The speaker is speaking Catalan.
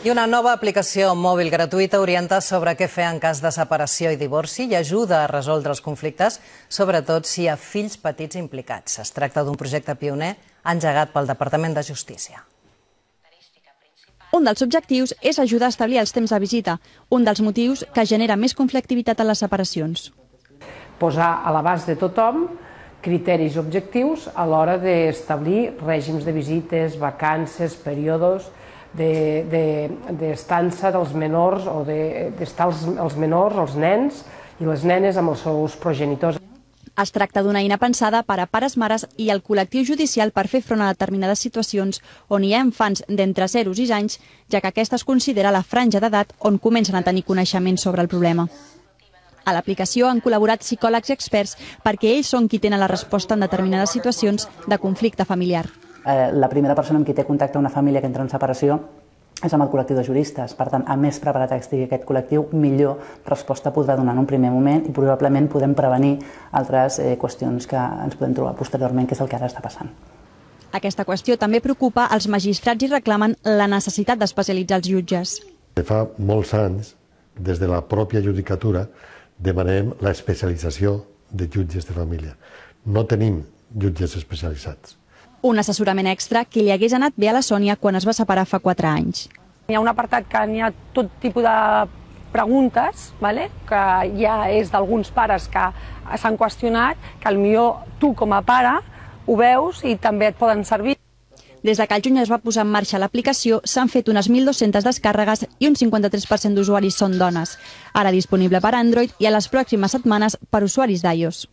I una nova aplicació mòbil gratuïta orienta sobre què fer en cas de separació i divorci i ajuda a resoldre els conflictes, sobretot si hi ha fills petits implicats. Es tracta d'un projecte pioner engegat pel Departament de Justícia. Un dels objectius és ajudar a establir els temps de visita, un dels motius que genera més conflictivitat en les separacions. Posar a l'abast de tothom criteris objectius a l'hora d'establir règims de visites, vacances, períodes d'estança dels menors o d'estar els menors, els nens i les nenes amb els seus progenitors. Es tracta d'una eina pensada per a pares, mares i el col·lectiu judicial per fer front a determinades situacions on hi ha infants d'entre 0 i 6 anys, ja que aquesta es considera la franja d'edat on comencen a tenir coneixement sobre el problema. A l'aplicació han col·laborat psicòlegs i experts perquè ells són qui tenen la resposta en determinades situacions de conflicte familiar. La primera persona amb qui té contacte una família que entra en separació és amb el col·lectiu de juristes. Per tant, a més preparat que estigui aquest col·lectiu, millor resposta podrà donar en un primer moment i probablement podem prevenir altres qüestions que ens podem trobar posteriorment, que és el que ara està passant. Aquesta qüestió també preocupa els magistrats i reclamen la necessitat d'especialitzar els jutges. Fa molts anys, des de la pròpia judicatura, demanem l'especialització de jutges de família. No tenim jutges especialitzats. Un assessorament extra que li hagués anat bé a la Sònia quan es va separar fa 4 anys. Hi ha un apartat que n'hi ha tot tipus de preguntes, que ja és d'alguns pares que s'han qüestionat, que potser tu com a pare ho veus i també et poden servir. Des que al juny es va posar en marxa l'aplicació, s'han fet unes 1.200 descàrregues i un 53% d'usuaris són dones. Ara disponible per Android i a les pròximes setmanes per usuaris d'iOS.